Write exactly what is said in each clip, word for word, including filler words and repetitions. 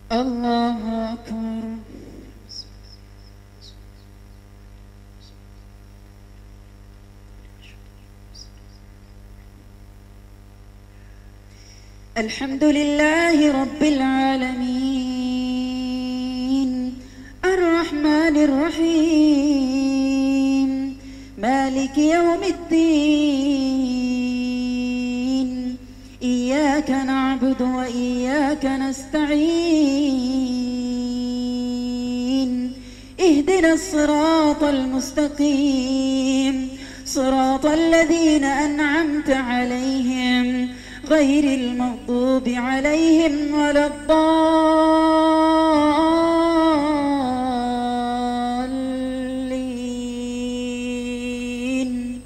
الله أكبر. الحمد لله رب العالمين الرحمن الرحيم مالك يوم الدين إياك نعبد وإياك نستعين اهدنا الصراط المستقيم صراط الذين أنعمت عليهم غير المغضوب عليهم ولا الضالين.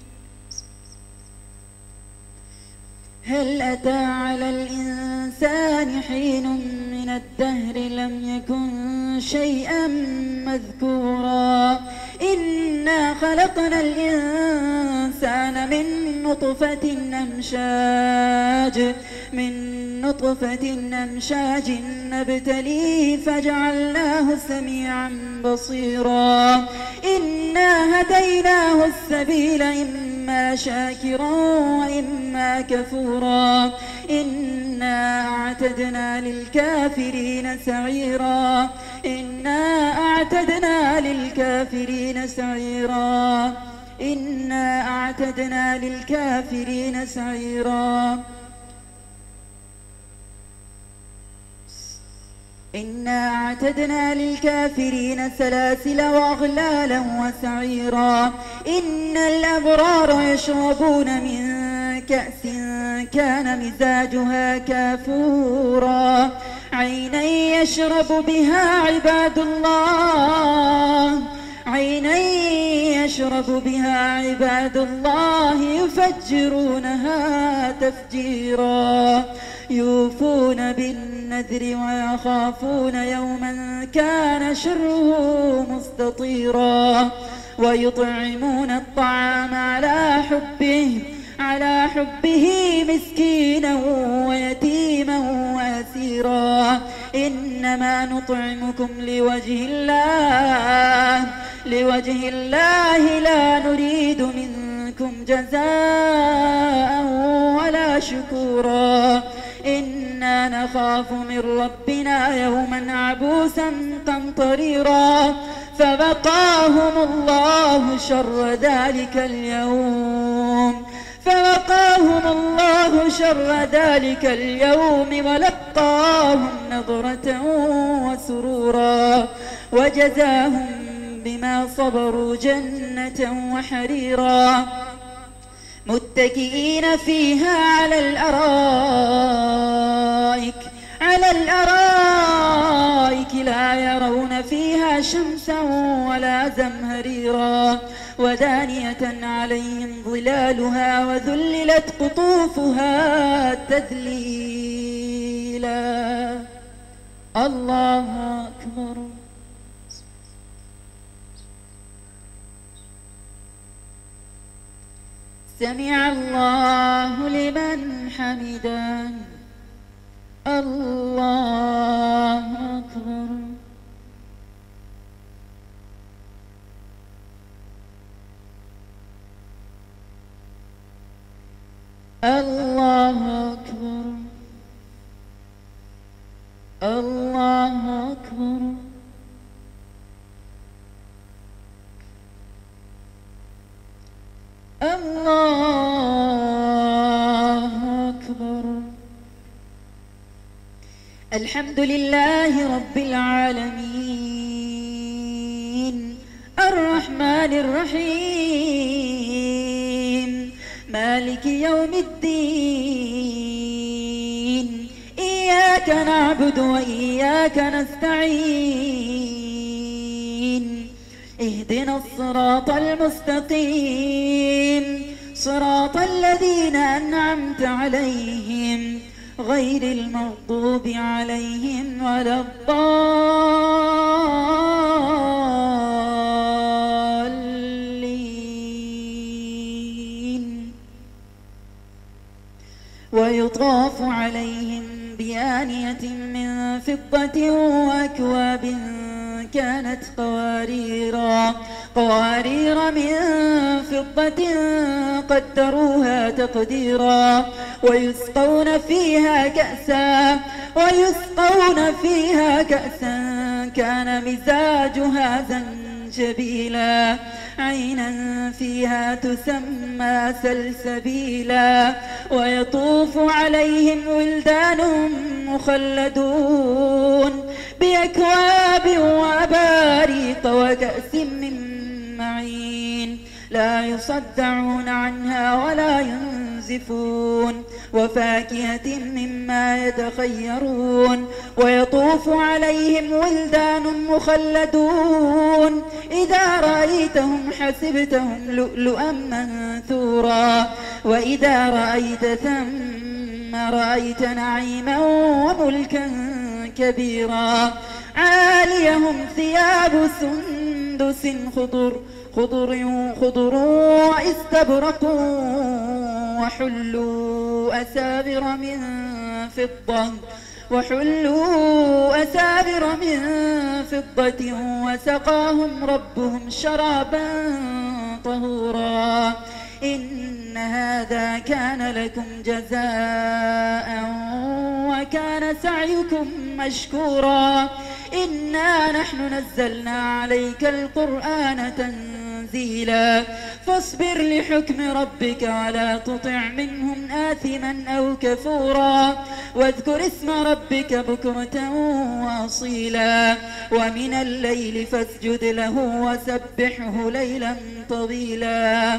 هل أتى على الإنسان حين من الدهر لم يكن شيئا مذكورا إنا خلقنا الإنسان من نطفة أمشاج من نطفة أمشاج نبتليه فجعلناه سميعا بصيرا إنا هديناه السبيل إما شاكرا وإما كفورا إنا أعتدنا للكافرين سعيرا إنا أعتدنا للكافرين سعيرا إنا أعتدنا للكافرين سعيرا إنا أعتدنا للكافرين سلاسل وأغلالا وسعيرا إن الأبرار يشربون من كأس كان مزاجها كافورا عينا يشرب بها عباد الله عينا يشرب بها عباد الله يفجرونها تفجيرا يوفون بالنذر ويخافون يوما كان شره مستطيرا ويطعمون الطعام على حبه على حبه مسكينا ويتيما وأسيرا إنما نطعمكم لوجه الله لوجه الله لا نريد منكم جزاء ولا شكورا إنا نخاف من ربنا يوما عبوسا قمطريرا فوقاهم الله شر ذلك اليوم فوقاهم الله شر ذلك اليوم ولقاهم نضرة وسرورا وجزاهم بما صبروا جنة وحريرا متكئين فيها على الأرائك على الأرائك لا يرون فيها شمسا ولا زمهريرا ودانية عليهم ظلالها وذللت قطوفها تذليلا. الله أكبر. سمع الله لمن حمده. الله أكبر. الله أكبر. الله أكبر. الله أكبر. الحمد لله رب العالمين الرحمن الرحيم مالك يوم الدين إياك نعبد وإياك نستعين اهدنا الصراط المستقيم صراط الذين أنعمت عليهم غير المغضوب عليهم ولا الضالين ويطاف عليهم بآيات آنية من فضة وأكواب كانت قواريرا قوارير من فضة قدروها تقديرا ويسقون فيها كأسا ويسقون فيها كأسا كان مزاجها زنجبيلا عينا فيها تسمى سلسبيلا ويطوف عليهم ولدان مخلدون بأكواب وأباريق وكأس من معين لا يصدعون عنها ولا ينزفون وفاكهة مما يتخيرون ويطوف عليهم ولدان مخلدون إذا رأيتهم حسبتهم لؤلؤا منثورا وإذا رأيت ثم رأيت نعيما وملكا كبيرا عاليهم ثياب سندس خضر خضر خضر واستبرق وحلوا أسابر من فضة وحلوا أسابر من فضة وسقاهم ربهم شرابا طهورا إن هذا كان لكم جزاء وكان سعيكم مشكورا إنا نحن نزلنا عليك القرآن تنزيلا فاصبر لحكم ربك ولا تطع منهم آثما أو كفورا واذكر اسم ربك بكرة وأصيلا ومن الليل فاسجد له وسبحه ليلا طويلا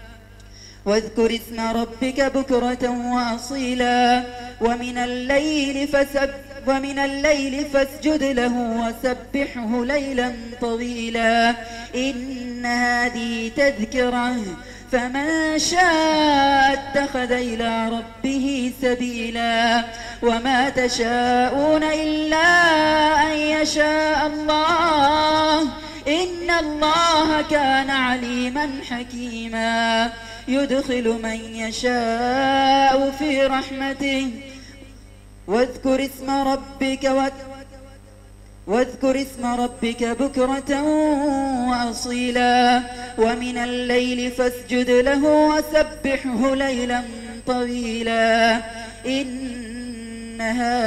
واذكر اسم ربك بكرة وأصيلا ومن الليل فسبح ومن الليل فاسجد له وسبحه ليلا طويلا إن هذه تذكرة فمن شاء اتخذ إلى ربه سبيلا وما تشاءون إلا أن يشاء الله إن الله كان عليما حكيما يدخل من يشاء في رحمته واذكر اسم ربك واذكر اسم ربك بكرة وأصيلا ومن الليل فاسجد له وسبحه ليلا طويلا إن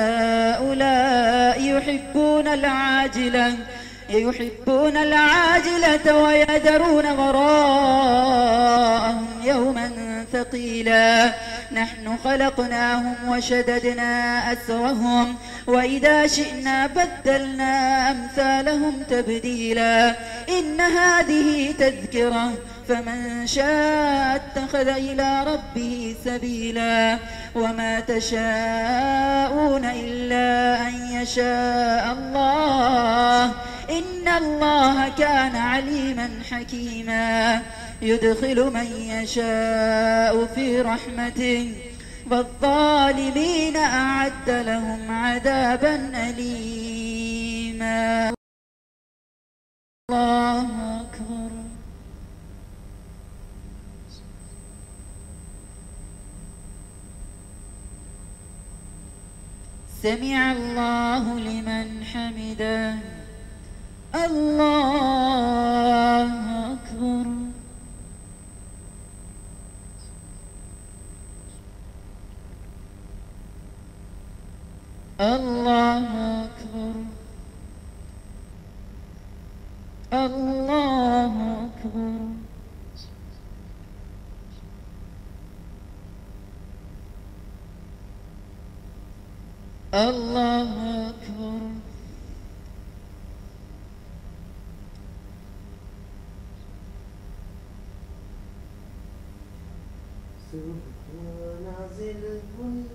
هؤلاء يحبون العاجلة يحبون العاجلة ويذرون وراءهم يوما ثقيلا نحن خلقناهم وشددنا أسرهم وإذا شئنا بدلنا أمثالهم تبديلا إن هذه تذكرة فمن شاء اتخذ إلى ربه سبيلا وما تشاءون إلا أن يشاء الله إن الله كان عليما حكيما يدخل من يشاء في رحمته والظالمين أعد لهم عذابا أليما الله أكبر سمع الله لمن حمده الله أكبر الله أكبر الله أكبر الله أكبر سبحان ذي الملك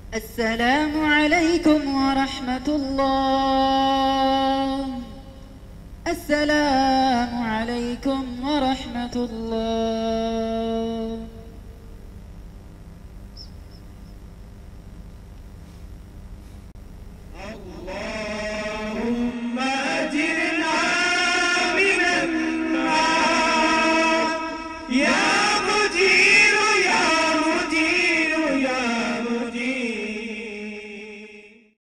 السلام عليكم ورحمة الله. السلام عليكم ورحمة الله. اللهم أجرنا من النار يا